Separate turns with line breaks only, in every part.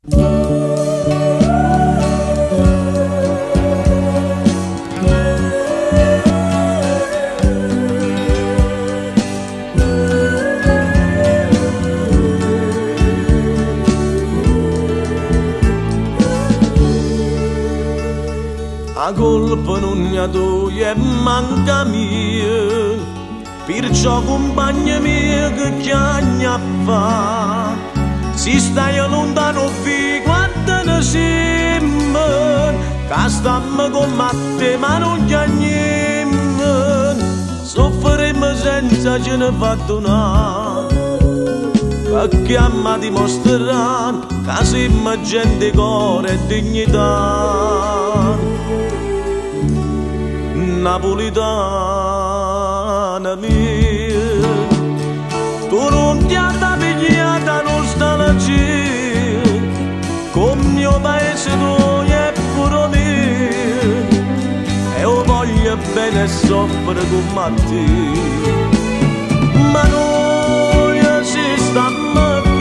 La colpa non è tua e manca mia, perciò compagna mia che chiagna fa. Si stai lontano qui quando ne siamo, che stiamo con te ma non chiagniamo. Soffriremo senza ce ne fatto una, perché a me dimostrare che siamo gente cuore e dignità. Napolitana mia, tu non ti hai pigliata nostalgia, come mio paese tu è pure mio, e io voglio bene soffrire con te, ma noi si stiamo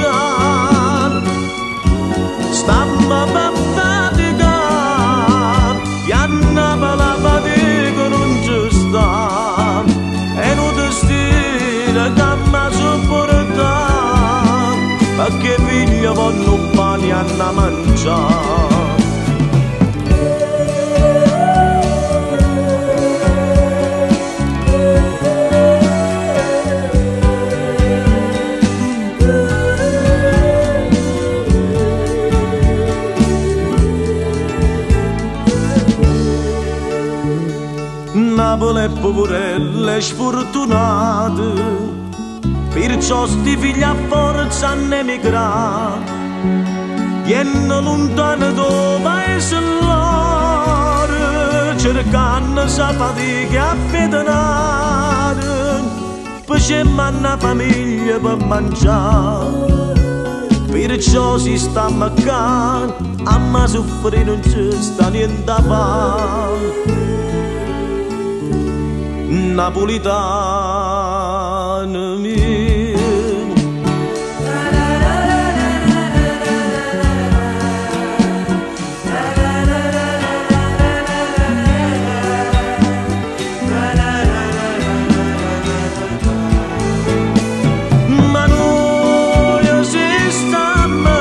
per faticare, pianna per la fatica non ci sta, è un destino che mi sopporta, perché figlio voglio un pane a mangiare. Napoli è poverella e sfortunata, perciò sti figli a forza hanno emigrato, viene lontano da paese loro, cercando sa fatica a pedonare, facemmo una famiglia per mangiare, perciò si sta mancando, a me soffrire non ci sta niente a fare. Napolitana mia, ma noi si stiamo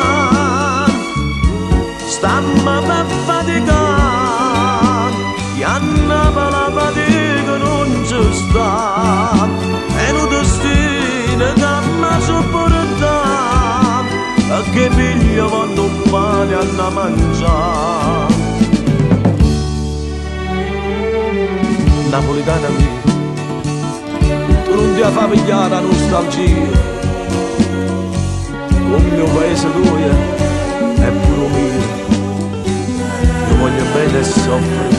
per faticare, pianna per la fatica non ci sta, è un destino che mi sopporta, perché figlio vanno un pane a mangiare. Napolitana mia, tu non ti fai pigliare la nostalgia, come il mio paese tuo è pure mio, io voglio bene e soffrire